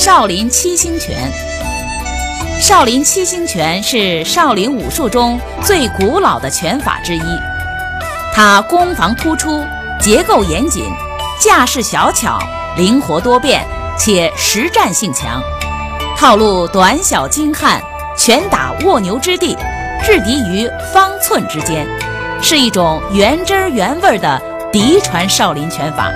少林七星拳。少林七星拳是少林武术中最古老的拳法之一，它攻防突出，结构严谨，架势小巧，灵活多变，且实战性强，套路短小精悍，拳打卧牛之地，制敌于方寸之间，是一种原汁原味的嫡传少林拳法。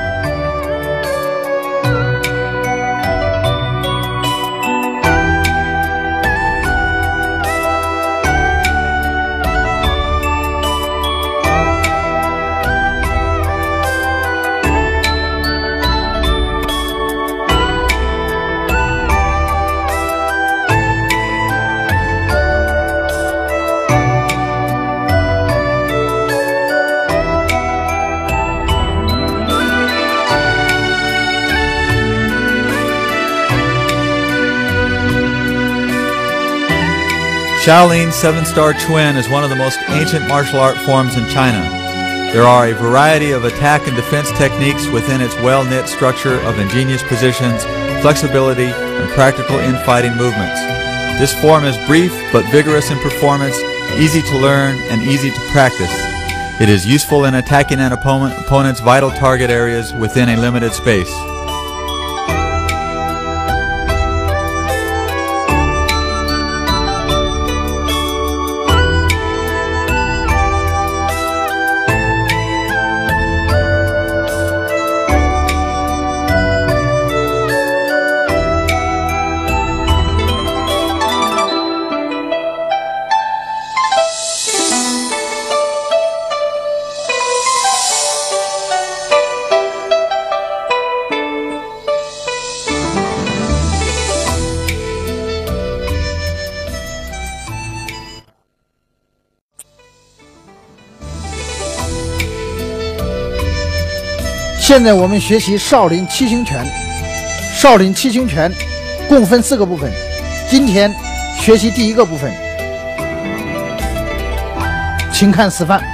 Shaolin Seven-Star Chuan is one of the most ancient martial art forms in China. There are a variety of attack and defense techniques within its well-knit structure of ingenious positions, flexibility, and practical infighting movements. This form is brief but vigorous in performance, easy to learn, and easy to practice. It is useful in attacking an opponent's vital target areas within a limited space. 现在我们学习少林七星拳。少林七星拳共分4个部分，今天学习第1个部分，请看示范。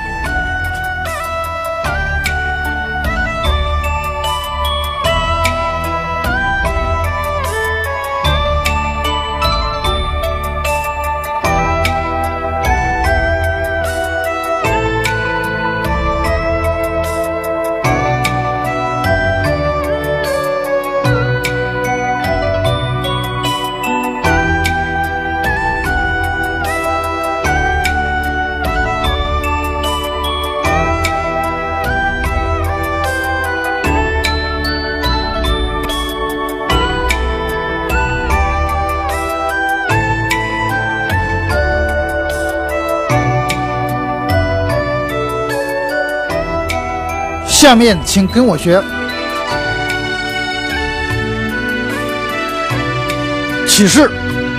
下面请跟我学起势，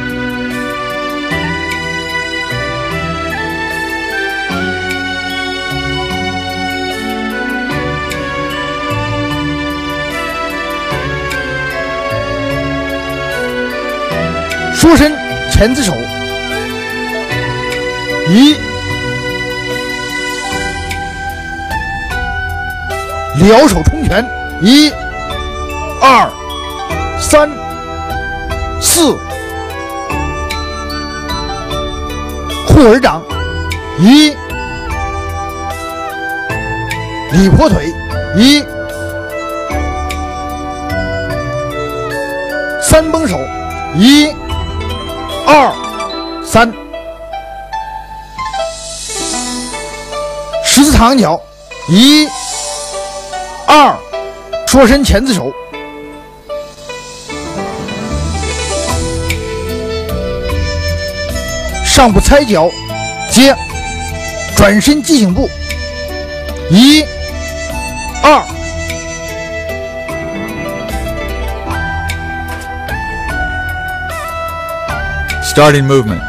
缩身钳子手，一撩手冲拳，1、2、3、4，护耳掌，1，里婆腿，1，三崩手，1、2、3，十字长脚，1、2，缩身钳子手，上步踩脚，接，转身急行步，1、2， Starting movement.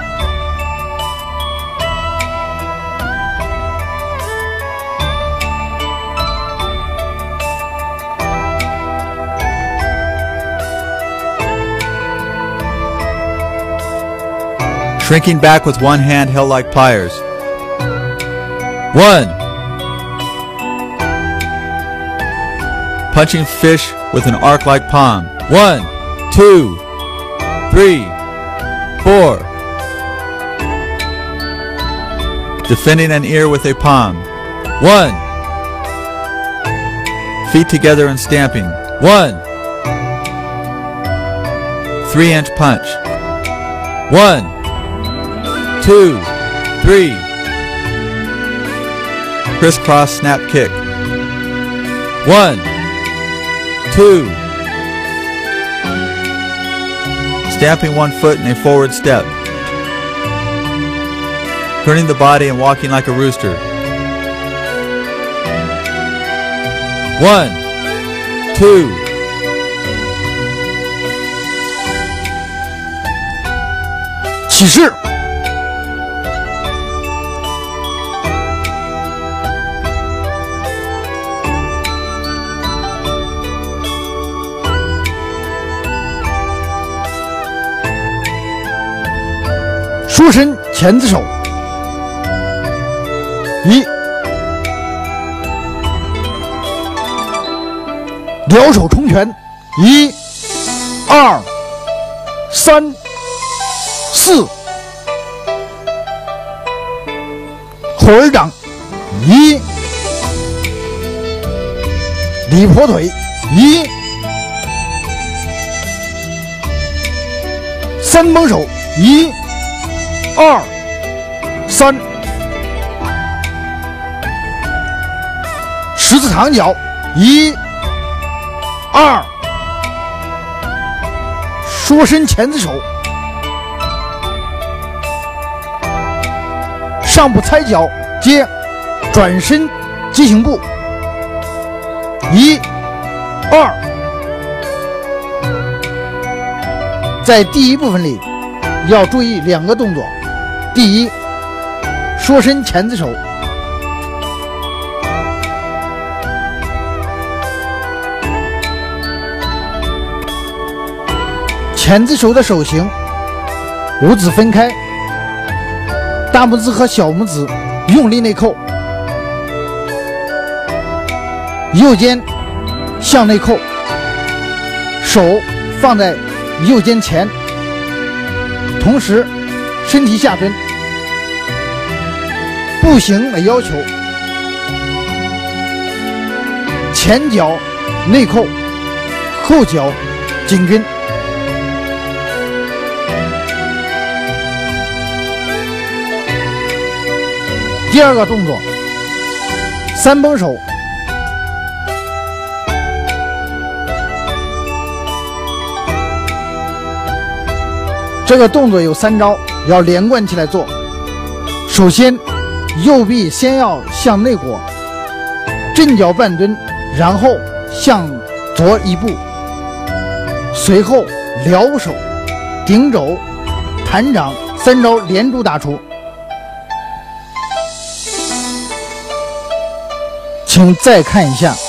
Shrinking back with one hand held like pliers. 1. Punching fish with an arc like palm. 1, 2, 3, 4. Defending an ear with a palm. 1. Feet together and stamping. 1. 3-inch punch. 1, 2, 3. Crisscross snap kick. 1, 2. Stamping one foot in a forward step. Turning the body and walking like a rooster. 1, 2. 起势。缩身钳子手。1，撩手冲拳。1、2、3、4。后耳掌。1，里婆腿。1，三崩手。1、2、3。十字长脚。1、2。缩身钳子手。上步踩脚接转身急行步。1、2。在第一部分里要注意2个动作。第一，缩身钳子手。钳子手的手型，五指分开，大拇指和小拇指用力内扣，右肩向内扣，手放在右肩前，同时身体下蹲。步行的要求：前脚内扣，后脚紧跟。第二个动作，三崩手。这个动作有3招，要连贯起来做。首先，右臂先要向内裹，正脚半蹲，然后向左一步，随后撩手、顶肘、弹掌3招连珠打出。请再看一下。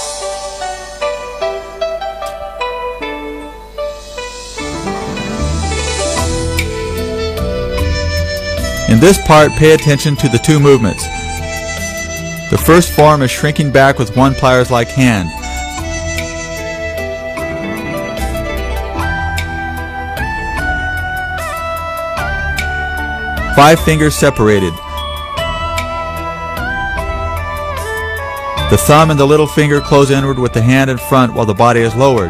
In this part, pay attention to the 2 movements. The first form is shrinking back with one pliers-like hand. Five fingers separated. The thumb and the little finger close inward with the hand in front while the body is lowered.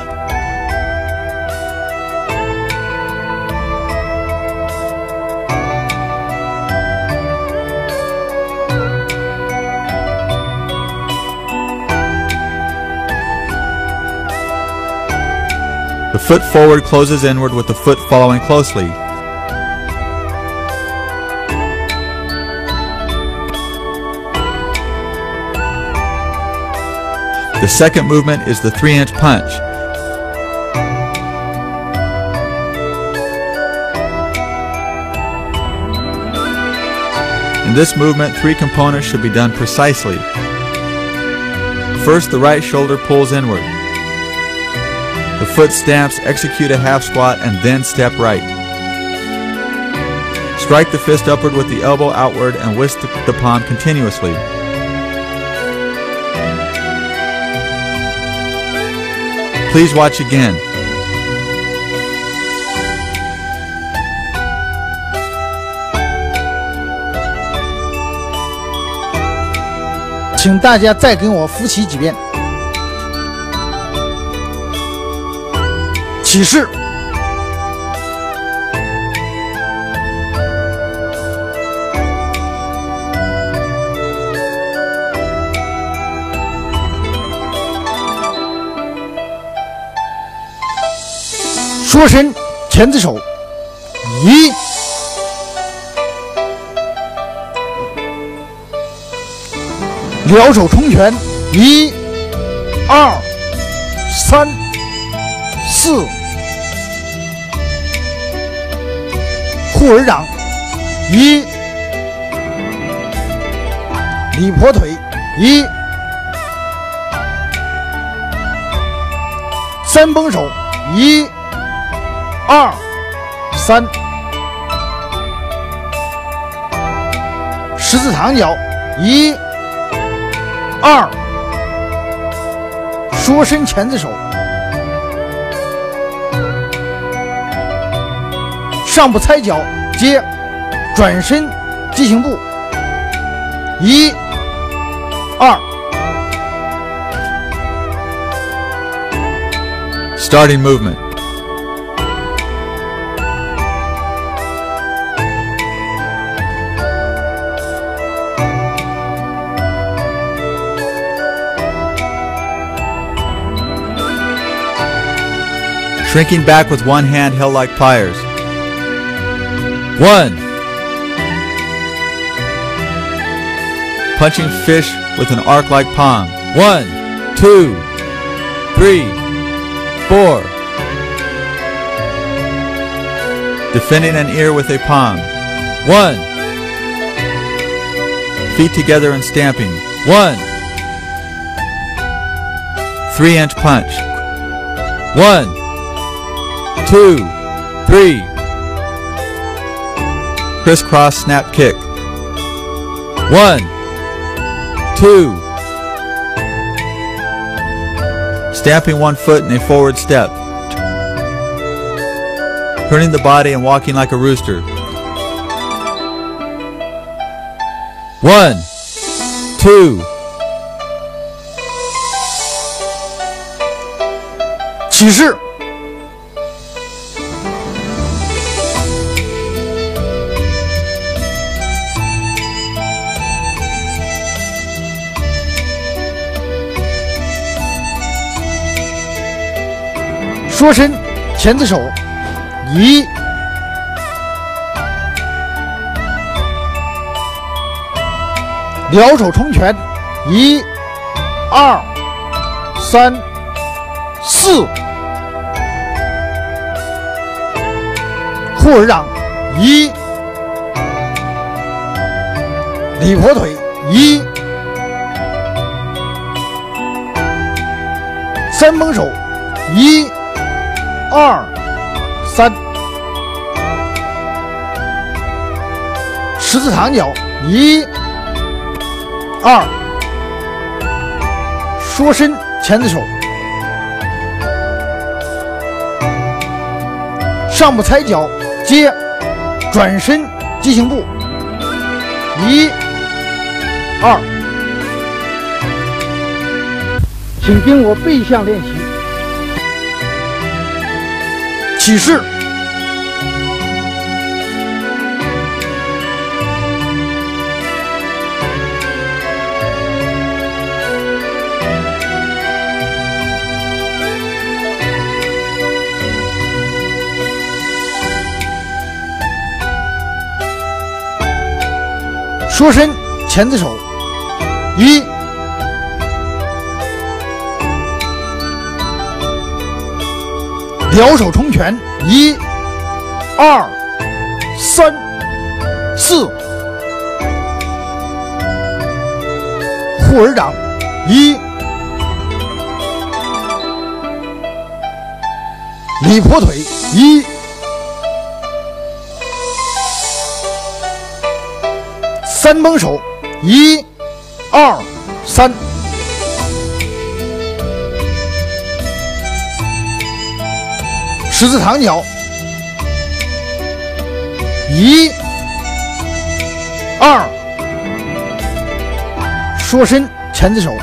The foot forward closes inward with the foot following closely. The second movement is the 3-inch punch. In this movement, 3 components should be done precisely. First, the right shoulder pulls inward. The foot stamps, execute a half squat, and then step right. Strike the fist upward with the elbow outward and whisk the palm continuously. Please watch again. 请大家再跟我复习几遍。起势，缩身钳子手，一，撩手冲拳，一、二、三、四，护耳掌，一，里婆腿，一，三崩手，一、二、三，十字躺脚，一、二，缩身钳子手，上步踩脚接转身急行步，一、二。 Starting movement. Shrinking back with one hand held like pliers. 1. Punching fish with an arc like palm. 1, 2, 3, 4. Defending an ear with a palm. 1. Feet together and stamping. 1. 3-inch punch. 1, 2, 3. Crisscross snap kick. 1, 2. Stamping one foot in a forward step. Turning the body and walking like a rooster. 1, 2. 起势，缩身钳子手，一，撩手冲拳，一、二、三、四，护耳掌，一，里婆腿，一，三崩手，一、二、三，十字躺脚，一、二，缩身钳子手，上步踩脚接转身急行步，一、二，请跟我背向练习。起势，缩身钳子手，一、撩手冲拳，一、二、三、四，护耳掌，一，里婆腿，一，三崩手，一、二、三。十字躺脚，一、二，缩身钳子手。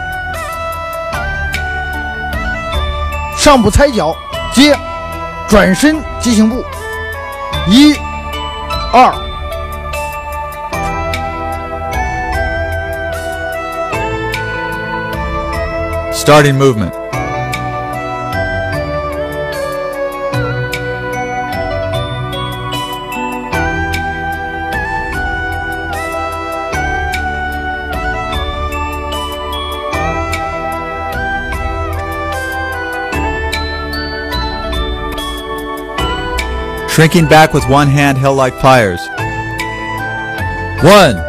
上步踩脚，接，转身急行步。1、2。 Starting movement. Shrinking back with one hand held like pliers. 1.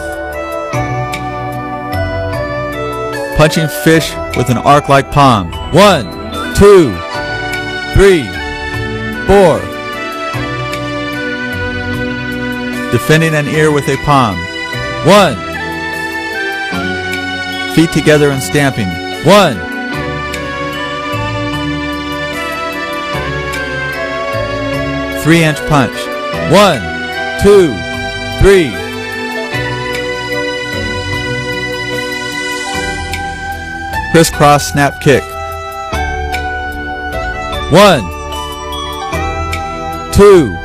Punching fish with an arc like palm. 1, 2, 3, 4. Defending an ear with a palm. 1. Feet together and stamping. 1. Three-inch punch. 1, 2, 3. Crisscross snap kick. 1, 2.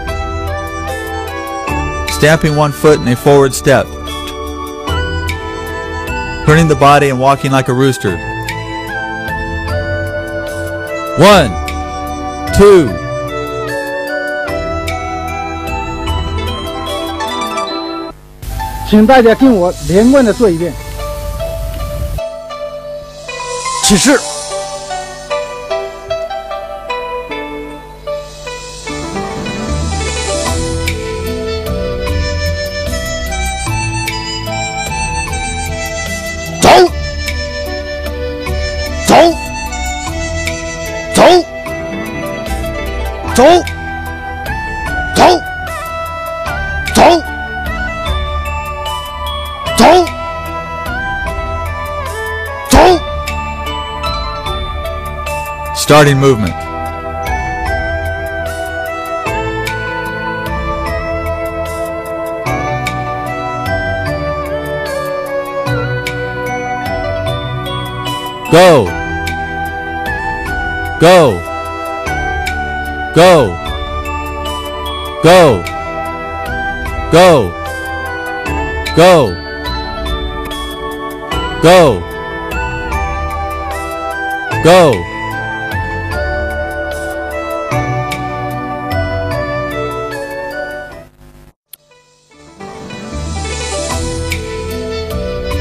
Stamping one foot in a forward step. Turning the body and walking like a rooster. 1, 2. 请大家跟我连贯的做一遍。起势，走，走，走，走，走，走。 走，走。 Starting movement. Go. Go. Go. Go. Go. Go. Go. Go. .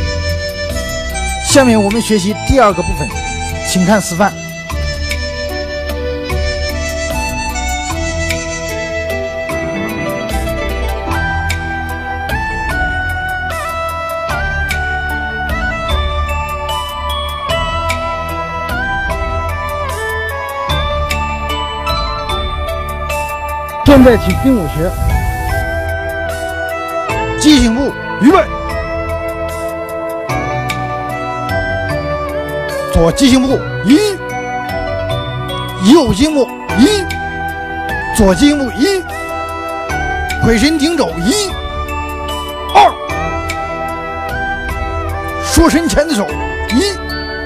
下面我们学习第2个部分，请看示范。现在请跟我学，急行步，预备。 左急行步1，右急行步1，左急行步1，回身挺肘1、2，缩身钳子手1。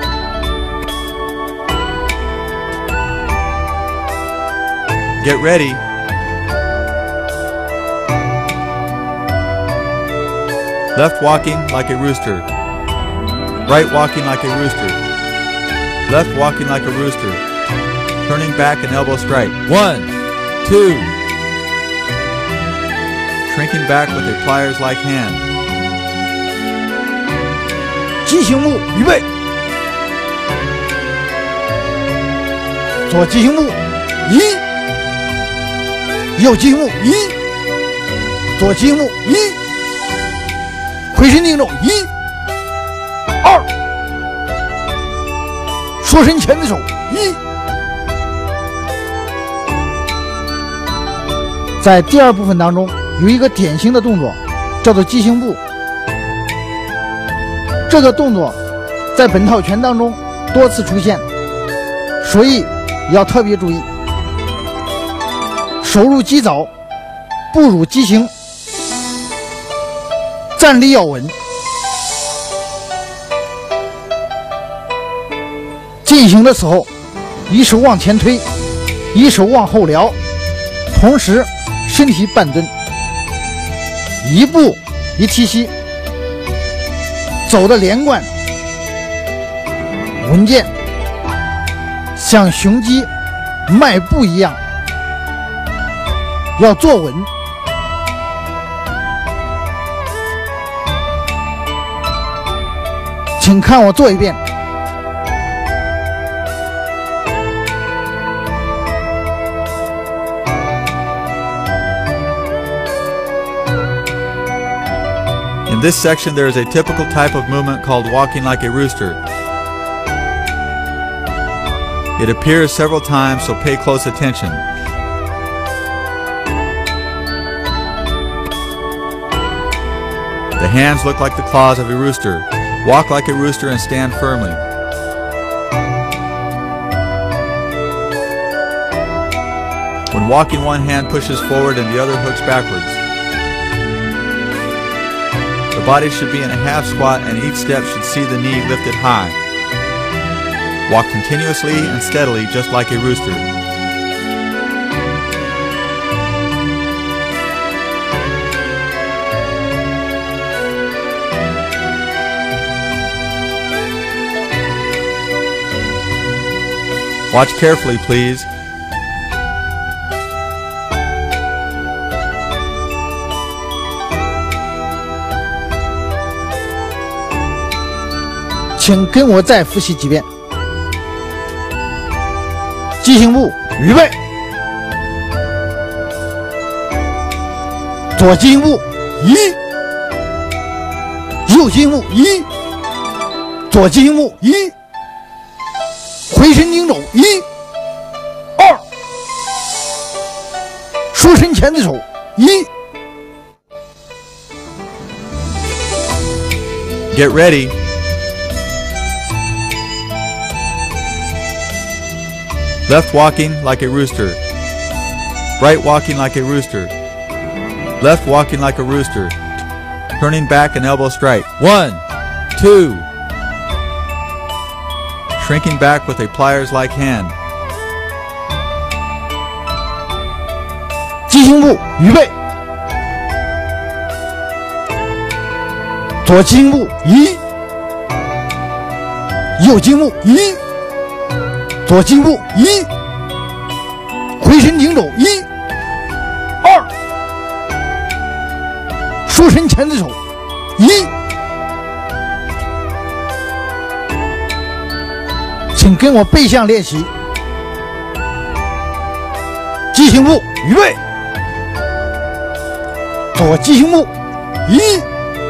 Get ready. Left walking like a rooster. Right walking like a rooster. Left walking like a rooster. Turning back and elbow strike. 1, 2. Shrinking back with a pliers-like hand. 急行步，预备。左急行步1，右急行步1，左急行步1，回身挺肘1、2。 缩身钳子手1。在第2部分当中，有一个典型的动作，叫做急行步。这个动作在本套拳当中多次出现，所以要特别注意。手入击早，步入急行，站立要稳。 进行的时候，一手往前推，一手往后撩，同时身体半蹲，一步一提膝，走的连贯稳健，像雄鸡迈步一样，要坐稳。请看我做一遍。 In this section, there is a typical type of movement called walking like a rooster. It appears several times, so pay close attention. The hands look like the claws of a rooster. Walk like a rooster and stand firmly. When walking, one hand pushes forward and the other hooks backwards. The body should be in a half squat and each step should see the knee lifted high. Walk continuously and steadily just like a rooster. Watch carefully, please. 请跟我再复习几遍。机行步，预备。左机行步，一；右机行步，一；左机行步，一；回身拧肘，一、二；舒伸前的手，一。 Get ready. Left walking like a rooster. Right walking like a rooster. Left walking like a rooster. Turning back and elbow strike. 1, 2. Shrinking back with a pliers-like hand. 机行步，预备。左机行步，一；右机行步，一；左机行步，一；回身拧肘，一、二；舒伸前的手，一。请跟我背向练习。机行步，预备。左机行步，一；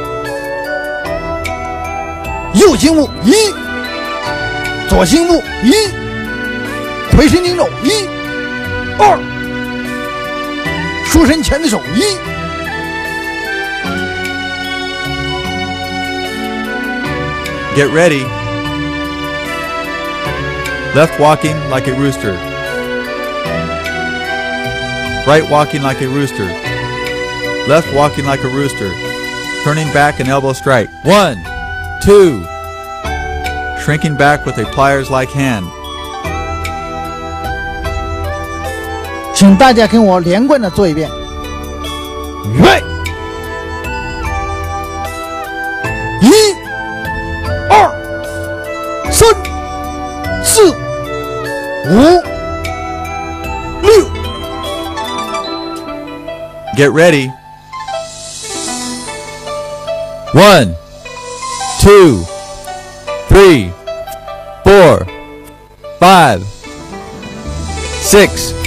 右机行步，一；左机行步，一；回身拧肘，一、二；舒伸前的手，一。 Get ready. Left walking like a rooster. Right walking like a rooster. Left walking like a rooster. Turning back and elbow strike. 1, 2. Shrinking back with a pliers-like hand. 请大家跟我连贯的做一遍。预备。1、2、3、4、5、6。 Get ready. 1, 2, 3, 4, 5, 6. .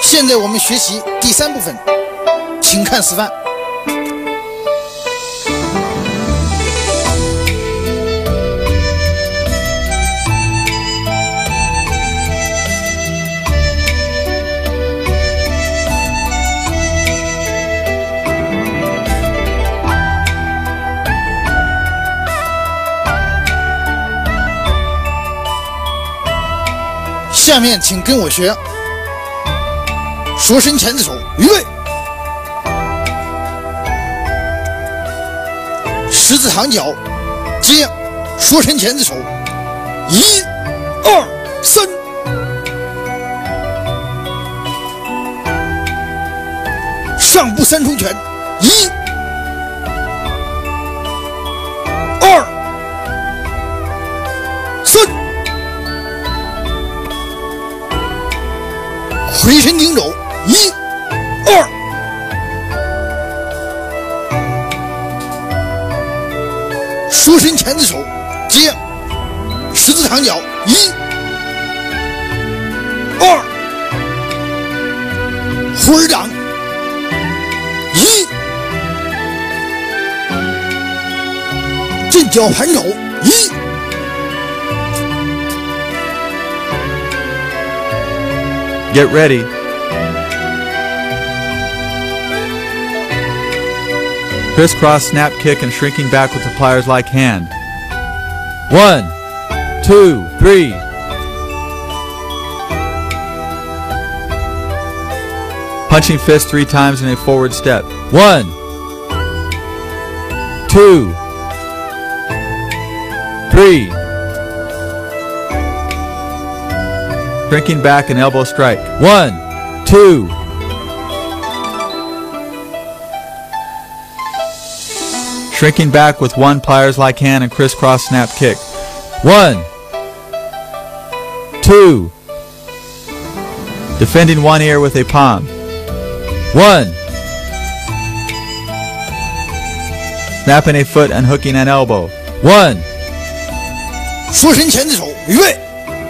现在我们学习第3部分，请看示范。 下面请跟我学，说伸钳子手，预备，十字躺脚，接，说伸钳子手，1、2、3。上步三重拳，1、2、3，回身顶肘，1、2，说伸钳子手，接，十字躺脚，1、2，虎儿掌。阵脚盘肘，1、 Get ready. Crisscross snap kick and shrinking back with the pliers-like hand. 1, 2, 3. Punching fist 3 times in a forward step. 1, 2, 3. Shrinking back and elbow strike. 1, 2. Shrinking back with 1 pliers-like hand and crisscross snap kick. 1, 2. Defending 1 ear with a palm. 1. Snapping a foot and hooking an elbow. 1. 说伸钳子手，预备，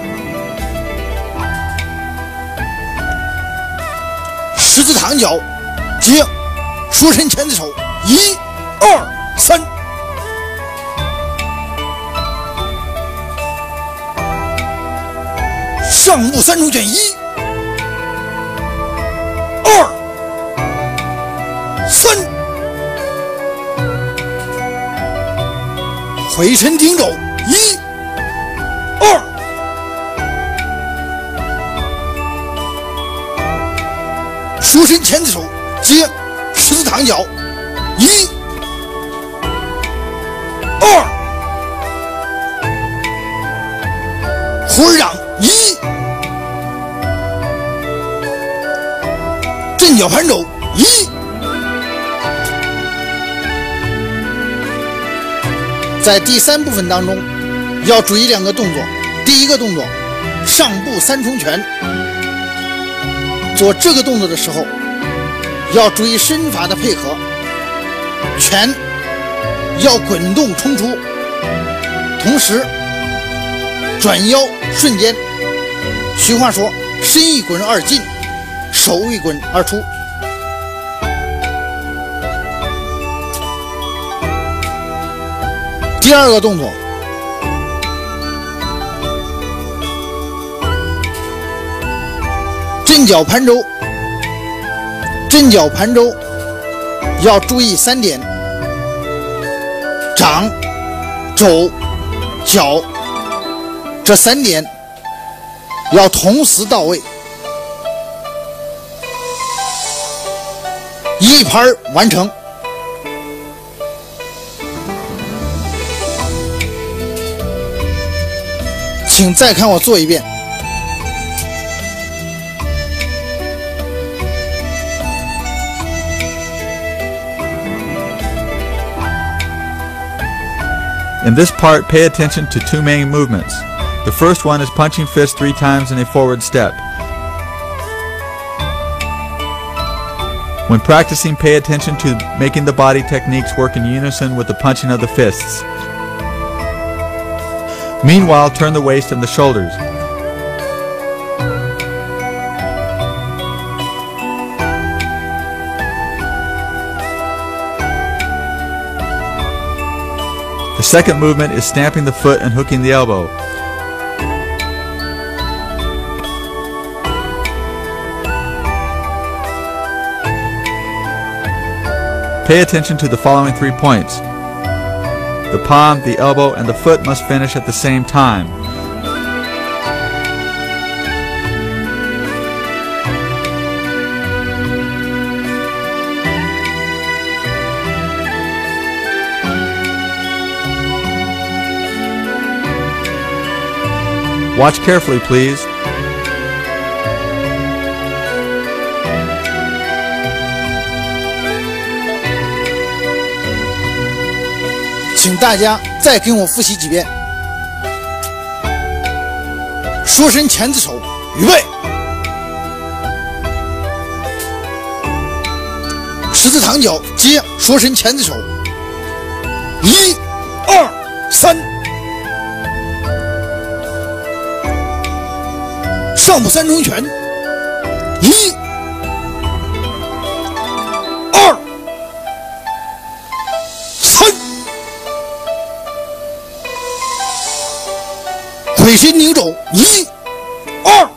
十字躺脚，接，说伸钳子手，1、2、3。上步三重拳，1、2、3，回身顶肘，1、2，说伸钳子手，接，十字躺脚，1、2，虎儿掌，1，阵脚盘肘，1。在第3部分当中，要注意2个动作。第一个动作，上步三重拳。做这个动作的时候，要注意身法的配合，拳要滚动冲出，同时转腰瞬间。俗话说，身一滚二进，手一滚二出。第二个动作，阵脚盘肘。阵脚盘肘要注意3点：掌、肘、脚，这3点要同时到位，一拍完成。请再看我做一遍。 In this part, pay attention to 2 main movements. The first one is punching fist 3 times in a forward step. When practicing, pay attention to making the body techniques work in unison with the punching of the fists. Meanwhile, turn the waist and the shoulders. The second movement is stamping the foot and hooking the elbow. Pay attention to the following 3 points. The palm, the elbow, and the foot must finish at the same time. Watch carefully, please. 请大家再跟我复习几遍。说伸钳子手，预备。十字躺脚接，说伸钳子手。1、2、3。上步三重拳。1、2、3。回身拧肘，1、2。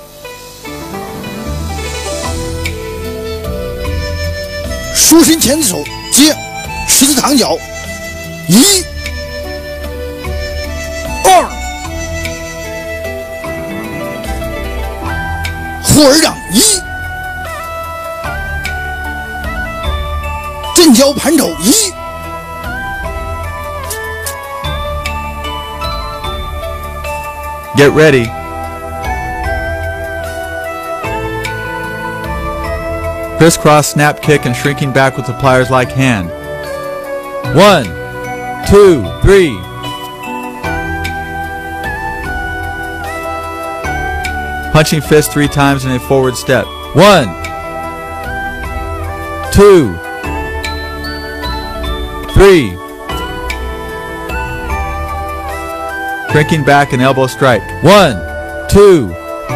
说伸钳子手接，十字躺脚，1、2。护耳掌1，震脚盘肘1。 Get ready. Crisscross snap kick and shrinking back with the pliers-like hand. 1, 2, 3. Punching fist 3 times in a forward step. 1, 2, 3. Shrinking back and elbow strike. 1, 2.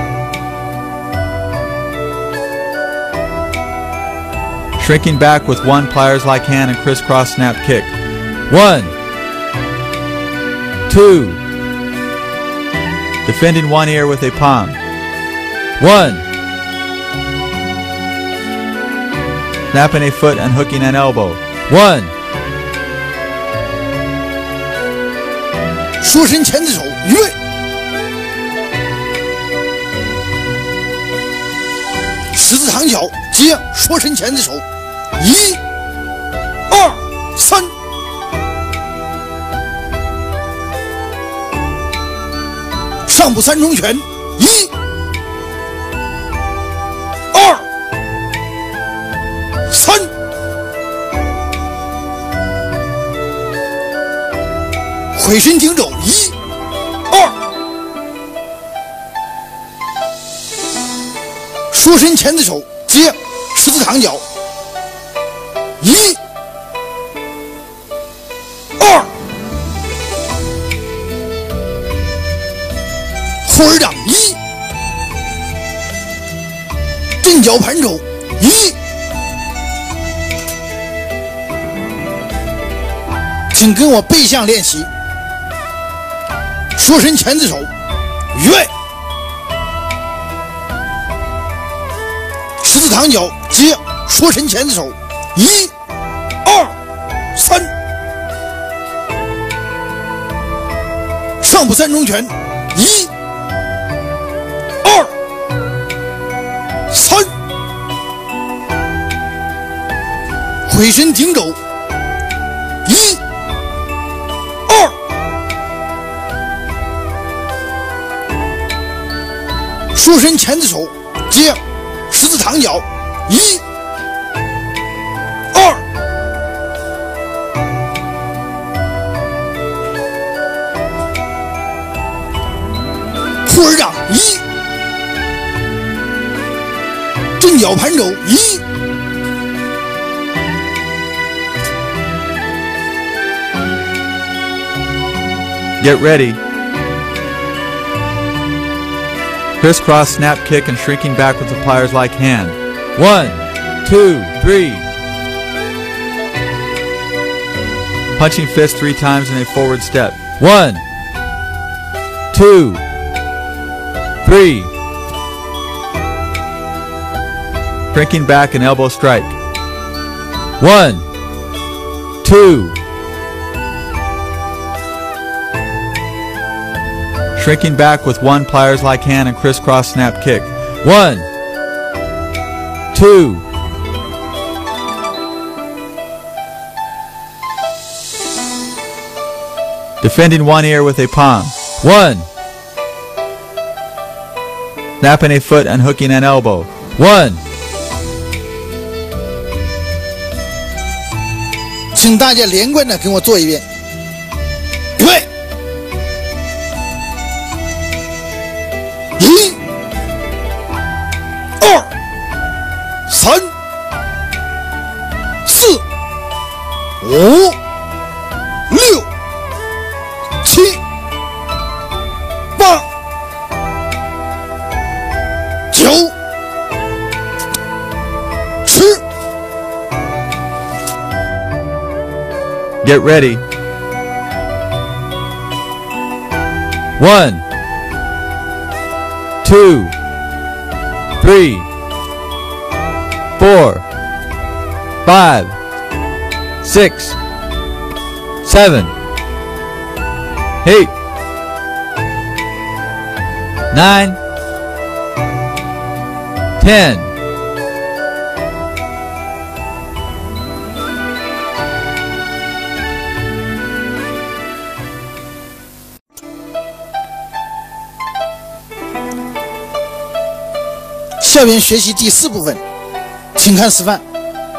Shrinking back with one pliers-like hand and crisscross snap kick. 1, 2. Defending one ear with a palm. 1. Snapping a foot and hooking an elbow. 1. 说伸钳子手，预备。十字躺脚接，说伸钳子手，1、2、3。上步三重拳，1、2、3。回身挺肘，1、2。说伸钳子手接，十字躺脚，1、2。护耳掌1，震脚盘肘1。请跟我背向练习。说伸钳子手，预备。十字躺脚接，说伸钳子手，1、2、3。上步三重拳，1、2、3。回身挺肘，1、2。说伸钳子手接，十字躺脚，1、2。护耳掌1，震脚盘肘1。 Get ready. Crisscross snap kick and shrinking back with the pliers-like hand. 1, 2, 3. Punching fist 3 times in a forward step. 1, 2, 3. Shrinking back and elbow strike. 1, 2. Shrinking back with one pliers-like hand and crisscross snap kick. 1, 2. Defending one ear with a palm. 1, snapping a foot and hooking an elbow. 1, 请大家连贯的跟我做一遍。预备，1、2、3、4、5、6、7、8、9、10。 Get ready. 1, 2, 3, 4, 5, 6, 7, 8, 9, 10. 下边学习第4部分，请看示范。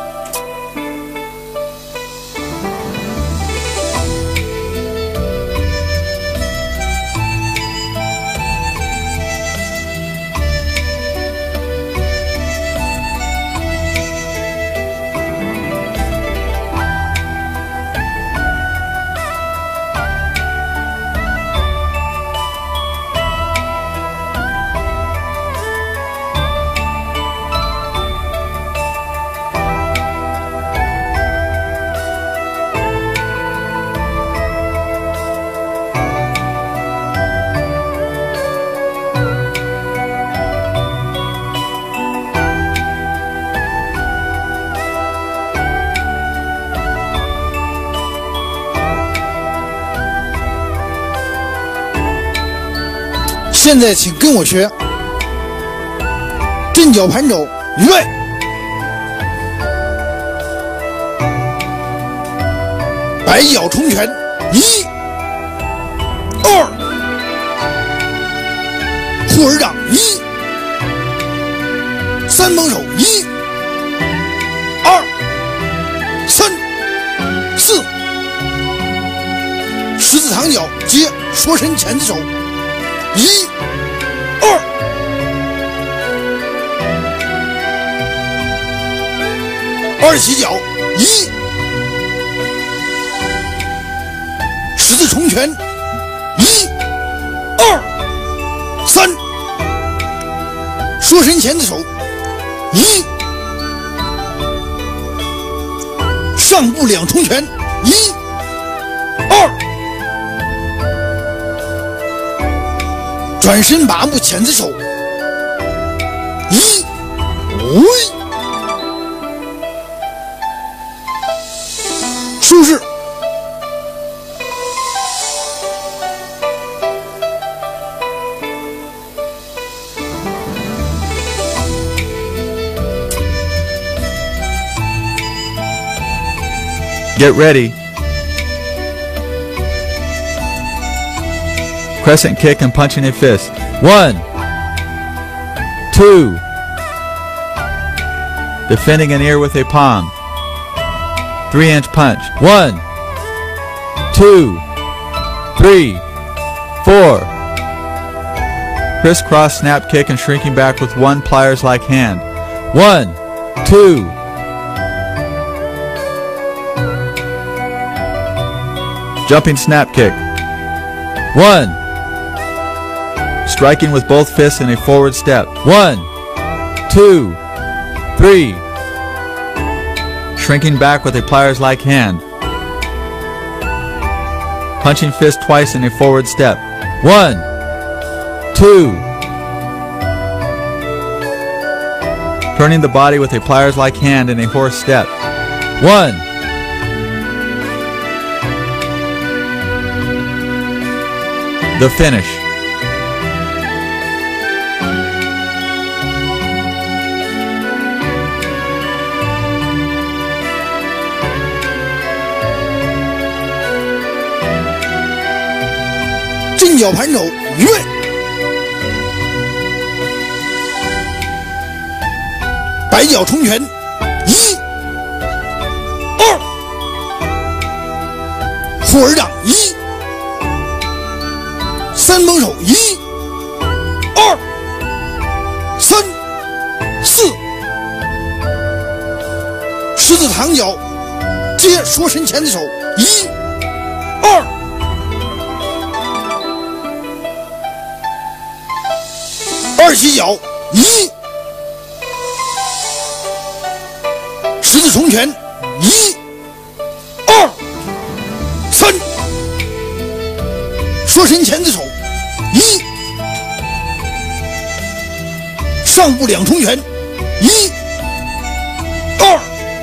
现在请跟我学正脚盘肘，预备，摆脚冲拳，1、2，护耳掌1，三猛手1、2、3、4，十字长脚接缩身钳子手，1、2，二起脚1，十字冲拳1、2、3，缩身钳子手1，上步两冲拳1、2，转身把步钳子手1、收势。 Get ready. Crescent kick and punching a fist. 1, 2. Defending an ear with a palm. 3-inch punch. 1, 2, 3, 4. Crisscross snap kick and shrinking back with one pliers-like hand. 1, 2. Jumping snap kick. 1. Striking with both fists in a forward step. 1, 2, 3. Shrinking back with a pliers-like hand. Punching fist twice in a forward step. 1, 2. Turning the body with a pliers-like hand in a horse step. 1. The finish. 正脚盘肘，预备， 摆脚冲拳，一、二，护耳掌，一、三崩手，一、二、三、四，十字躺脚接缩身钳子手，一、二。二起脚，一，十字重拳，一、二、三，缩身钳子手，一，上步两重拳，一、二，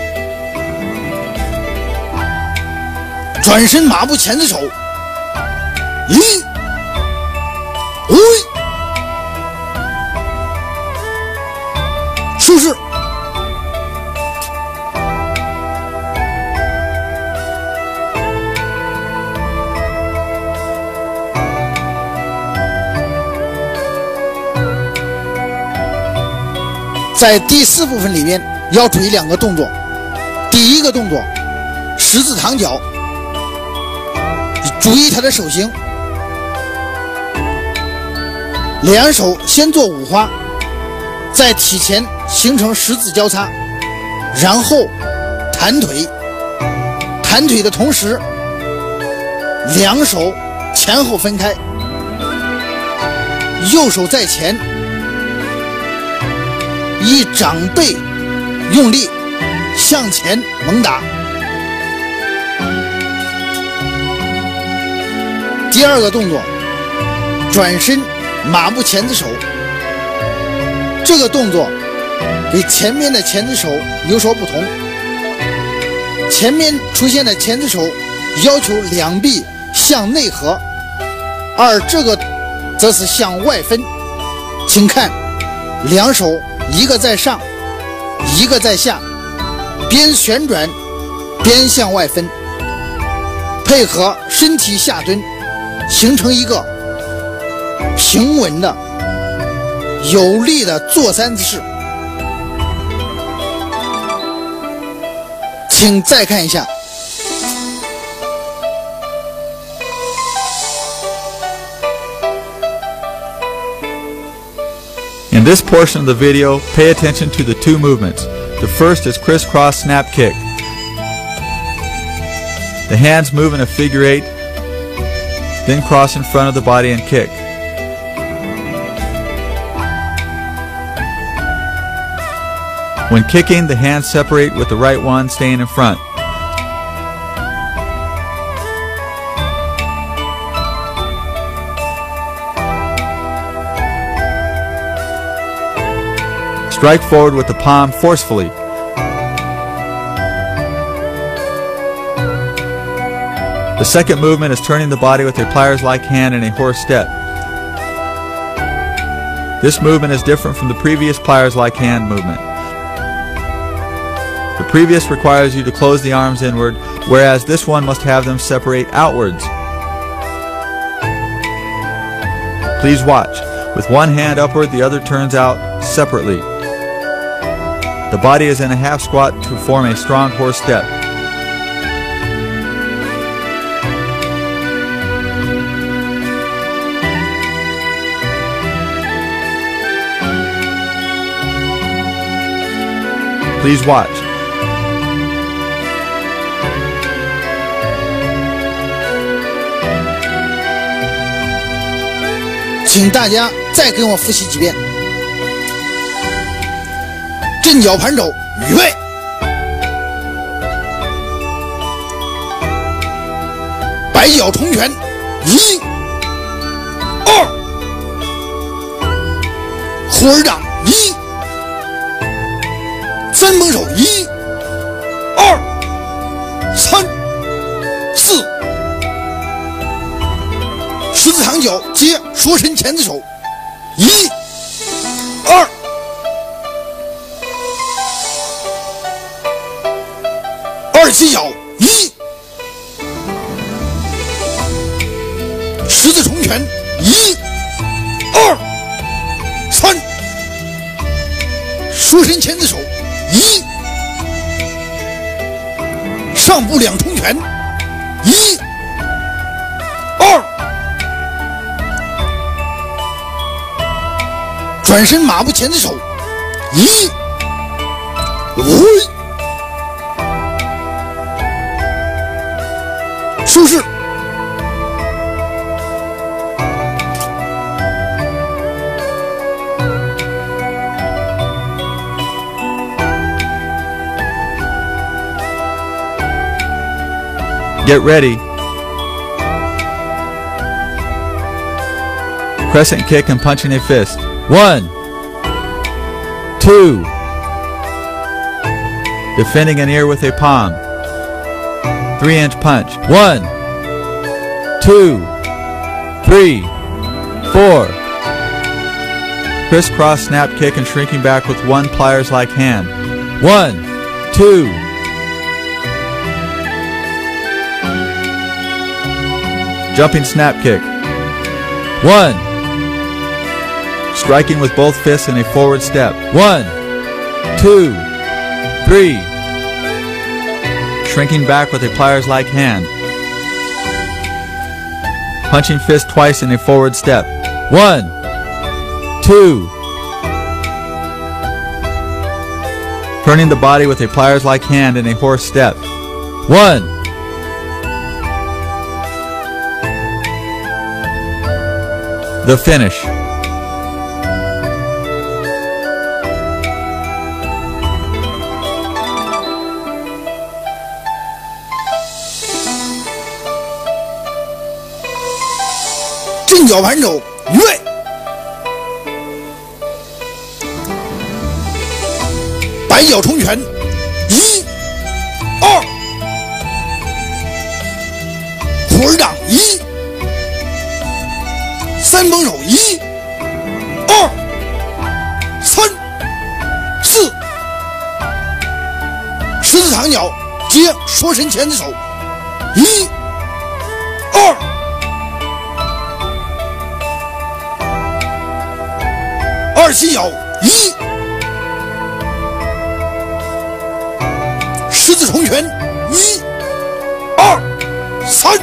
转身马步钳子手，一、五。术式， 在第4部分里面要注意2个动作。第一个动作，十字躺脚，注意他的手型，两手先做五花，在体前形成十字交叉，然后弹腿，弹腿的同时，两手前后分开，右手在前，以掌背用力向前猛打。第二个动作，转身马步钳子手，这个动作与前面的钳子手有所不同。前面出现的钳子手要求两臂向内合，而这个则是向外分。请看，两手一个在上，一个在下，边旋转边向外分，配合身体下蹲，形成一个平稳的有力的坐三姿势。请再看一下， In this portion of the video, pay attention to the two movements. The first is crisscross snap kick. The hands move in a figure 8, then cross in front of the body and kick. When kicking, the hands separate with the right one staying in front. Strike forward with the palm forcefully. The second movement is turning the body with a pliers-like hand in a horse step. This movement is different from the previous pliers-like hand movement. The previous requires you to close the arms inward, whereas this one must have them separate outwards. Please watch. With one hand upward, the other turns out separately. The body is in a half squat to form a strong horse step. Please watch. 请大家再跟我复习几遍。正脚盘肘，预备。摆脚冲拳，一、二，护耳掌，一、三崩手，一、二、三、四。十字躺脚接缩身钳子手，一、二、二起脚，一、十字重拳，一、二、三，缩身钳子手， 1，上步两重拳，1、2，转身马步前子手，1、收势。 Get ready. Crescent kick and punching a fist. 1, 2. Defending an ear with a palm. 3-inch punch. 1, 2, 3, 4. Crisscross snap kick and shrinking back with one pliers-like hand. 1, 2. Jumping snap kick. 1. Striking with both fists in a forward step. 1, 2, 3. Shrinking back with a pliers-like hand. Punching fist twice in a forward step. 1, 2. Turning the body with a pliers-like hand in a horse step. 1. The finish. 正脚盘手预备，摆脚冲拳，1、2，虎儿掌1，三崩手1、2、3、4，十字长脚接缩身前子手，1、2。二七咬1，十字重拳1、2、3，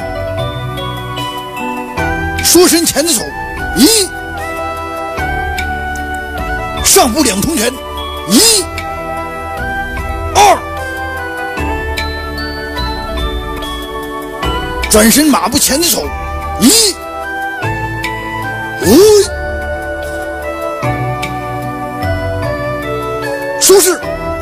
缩身前子手1，上步两重拳1、2，转身马步前子手1、5。收势。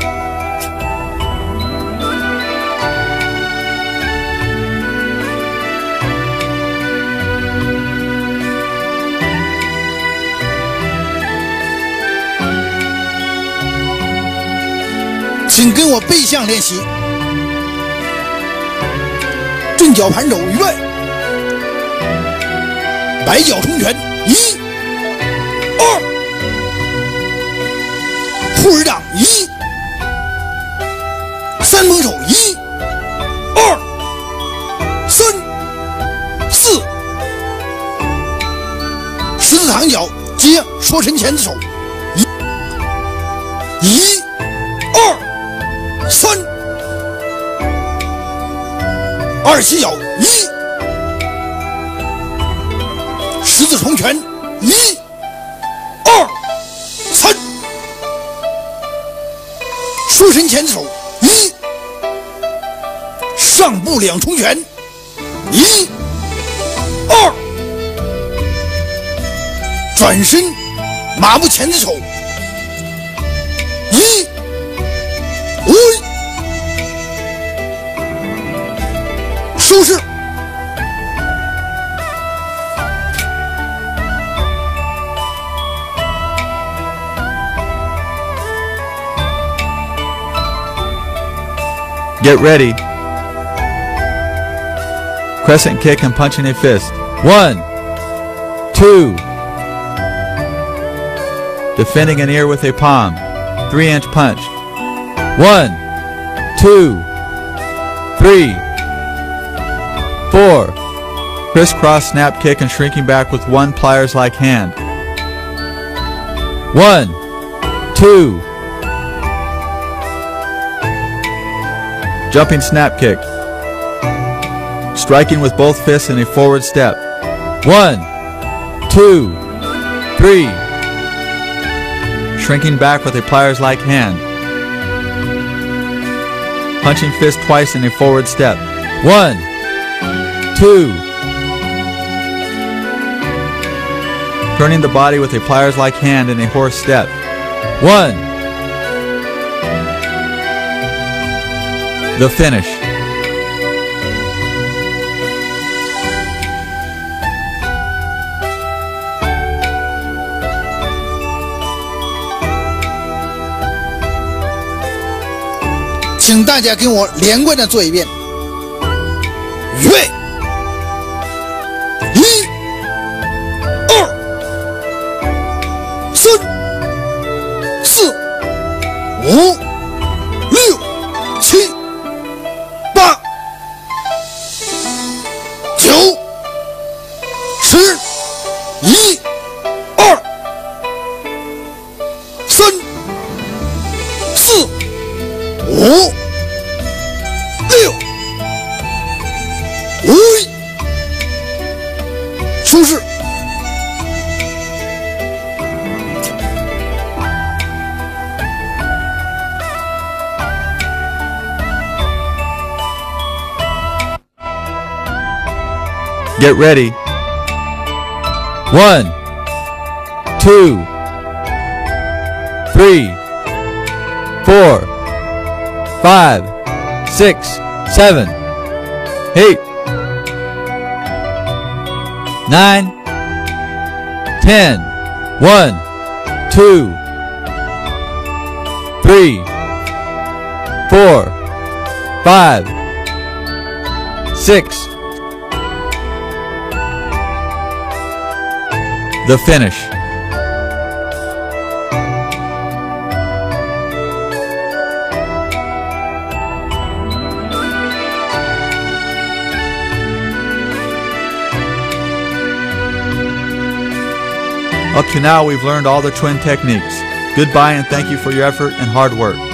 请跟我背向练习。正脚盘肘预备，摆脚冲拳1、2。虎儿掌1，三崩手1、2、3、4，十字长脚接缩身前子手1、2、3，二七咬1，十字重拳1、2、3。缩身前子手1，上步两重拳1、2，转身马步前子手1、5，收势。 Get ready. Crescent kick and punching a fist. 1, 2. Defending an ear with a palm. 3-inch punch. 1, 2, 3, 4. Crisscross snap kick and shrinking back with one pliers-like hand. 1, 2. Jumping snap kick. Striking with both fists in a forward step. 1, 2, 3. Shrinking back with a pliers-like hand. Punching fist twice in a forward step. 1, 2. Turning the body with a pliers-like hand in a horse step. 1. The finish. 请大家跟我连贯的做一遍。预备，1、2、3、4、5、6、7、8、9、10、1、2、3、4、5、6、5，收拾。 Get ready. 1, 2, 3, 4, 5, 6, 7, 8, 9, 10. 1, 2, 3, 4, 5, 6. The finish. Up to now, we've learned all the twin techniques. Goodbye and thank you for your effort and hard work.